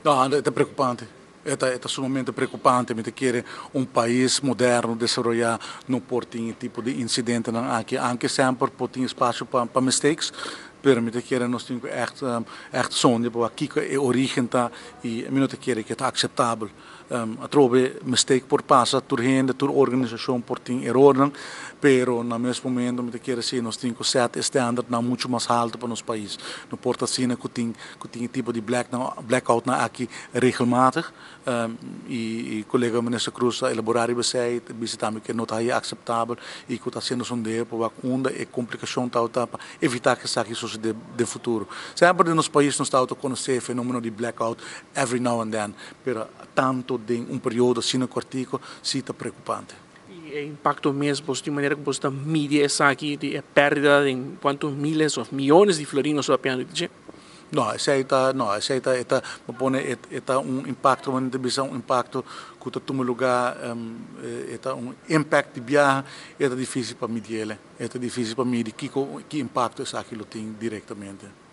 No, é preocupante. É sumamente preocupante. Me quiere um país moderno desenvolver não por ter tipo de incidente aqui, anche sempre por ter espaço para mistakes. Per me te quiere nós temos echt zonde para aqui é origem tá e me não te quiere que é aceitável. A trove mistake por passa tur gente, tur organização por ter erro, pero na mesmo momento me te quiere sim nós temos set standard na muito mais alto para nosso país. Não porta assim que tem tipo de blackout na aqui regelmatig. E colega minister Cruz elaborar e também que não está aceitável e que está sendo sondeio para onde é complicação para evitar que isso aqui suceda de futuro. Sempre nos países nós estamos a conhecer o fenômeno de blackout every now and then, pero tanto de período assim cortico, sim está preocupante. E impacto mesmo, de maneira que você mide essa aqui de perda de quantos miles ou milhões de florinos apenas de No, esse impacto, uma impacto que está no lugar, impact de viagem, é difícil para medir ele, é difícil para medir que impacto esse aquilo tem diretamente.